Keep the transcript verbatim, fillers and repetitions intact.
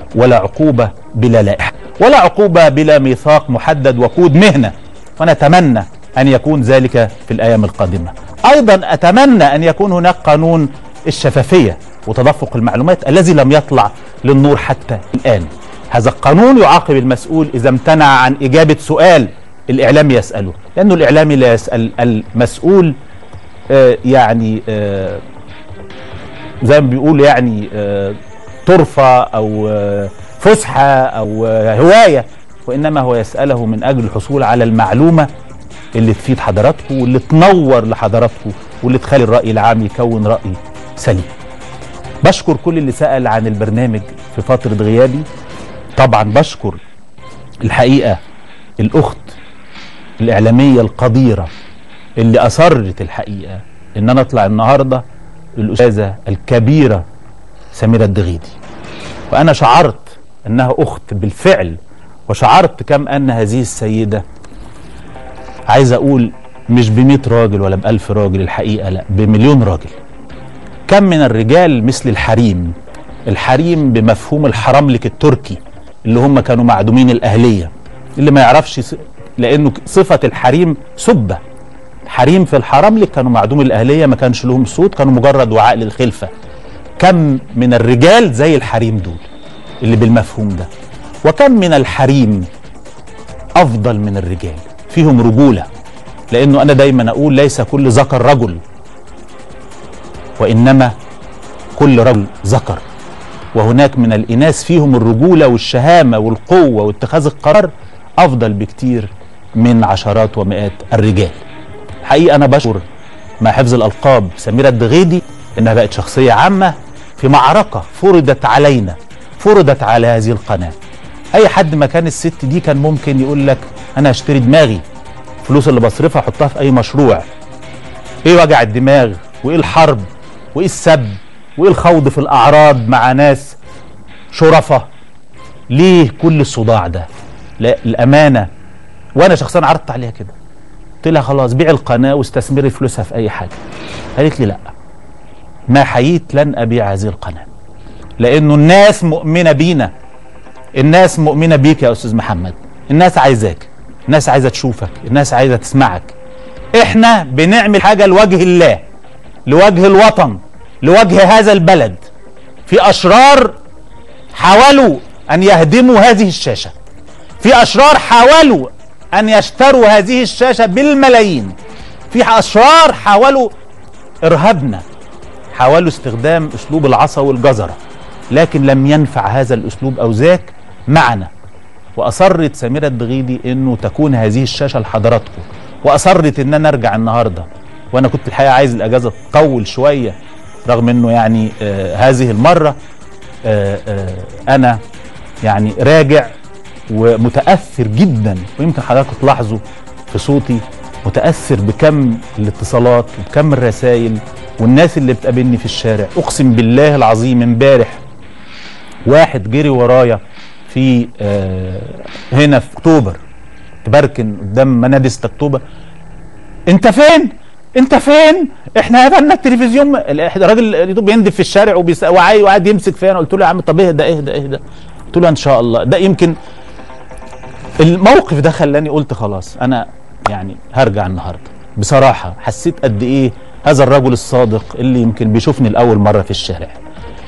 ولا عقوبة بلا لائحة، ولا عقوبة بلا ميثاق محدد وكود مهنة، ونتمنى أن يكون ذلك في الأيام القادمة. أيضا أتمنى أن يكون هناك قانون الشفافية وتدفق المعلومات الذي لم يطلع للنور حتى الآن. هذا القانون يعاقب المسؤول إذا امتنع عن إجابة سؤال الإعلامي يسأله، لأنه الإعلامي لا يسأل المسؤول آه يعني آه زي ما بيقول يعني آه طرفة أو آه فسحة أو آه هواية، وإنما هو يسأله من أجل الحصول على المعلومة اللي تفيد حضراتكم واللي تنور لحضراتكم واللي تخلي الرأي العام يكون رأي سليم. بشكر كل اللي سأل عن البرنامج في فترة غيابي. طبعا بشكر الحقيقة الأخت الإعلامية القديرة اللي أصرت الحقيقة إن أنا أطلع النهاردة، الأستاذة الكبيرة سميرة الدغيدي، وأنا شعرت أنها أخت بالفعل، وشعرت كم أن هذه السيدة عايز أقول مش بمئة راجل ولا بألف راجل، الحقيقة لا، بمليون راجل. كم من الرجال مثل الحريم، الحريم بمفهوم الحرملك التركي اللي هم كانوا معدومين الأهلية، اللي ما يعرفش س... لأنه صفة الحريم سبة. حريم في الحرملك كانوا معدوم الأهلية، ما كانش لهم صوت، كانوا مجرد وعاء للخلفة. كم من الرجال زي الحريم دول اللي بالمفهوم ده، وكم من الحريم أفضل من الرجال، فيهم رجولة، لأنه أنا دايما أقول ليس كل ذكر رجل، وإنما كل رجل ذكر، وهناك من الإناث فيهم الرجولة والشهامة والقوة واتخاذ القرار أفضل بكتير من عشرات ومئات الرجال. حقيقة أنا بشكر مع حفظ الألقاب سميرة الدغيدي إنها بقت شخصية عامة في معركة فرضت علينا، فرضت على هذه القناة. أي حد مكان الست دي كان ممكن يقول لك أنا هشتري دماغي، فلوس اللي بصرفها أحطها في أي مشروع. إيه وجع الدماغ وإيه الحرب وإيه السب وإيه الخوض في الأعراض مع ناس شرفة؟ ليه كل الصداع ده؟ لا، الأمانة. وأنا شخصيا عرضت عليها كده، قلت لها خلاص بيع القناة واستثمري فلوسها في أي حاجة. قالت لي لا، ما حييت لن أبيع هذه القناة، لأنه الناس مؤمنة بينا، الناس مؤمنة بيك يا أستاذ محمد، الناس عايزاك، الناس عايزة تشوفك، الناس عايزة تسمعك. إحنا بنعمل حاجة لوجه الله، لوجه الوطن، لوجه هذا البلد. في أشرار حاولوا أن يهدموا هذه الشاشة، في أشرار حاولوا أن يشتروا هذه الشاشة بالملايين، في أشرار حاولوا إرهابنا، حاولوا استخدام أسلوب العصا والجزرة، لكن لم ينفع هذا الأسلوب أو ذاك معنا. وأصرت سميرة الدغيدي أنه تكون هذه الشاشة لحضراتكم، وأصرت أن أنا أرجع النهاردة. وأنا كنت الحقيقة عايز الأجازة تطول شوية، رغم أنه يعني آه هذه المرة آه آه أنا يعني راجع ومتأثر جدا، ويمكن حضراتكم تلاحظوا في صوتي متأثر بكم الاتصالات وبكم الرسائل والناس اللي بتقابلني في الشارع. أقسم بالله العظيم امبارح واحد جري ورايا في آه هنا في أكتوبر، تبركن قدام منادي ستة أكتوبر، أنت فين؟ أنت فين؟ إحنا قفلنا التلفزيون. الراجل بيندف في الشارع وقاعد يمسك فيا. أنا قلت له يا عم طب اهدى اهدى اهدى. قلت له إن شاء الله. ده يمكن الموقف ده خلاني قلت خلاص أنا يعني هرجع النهارده. بصراحة حسيت قد إيه هذا الرجل الصادق اللي يمكن بيشوفني لأول مرة في الشارع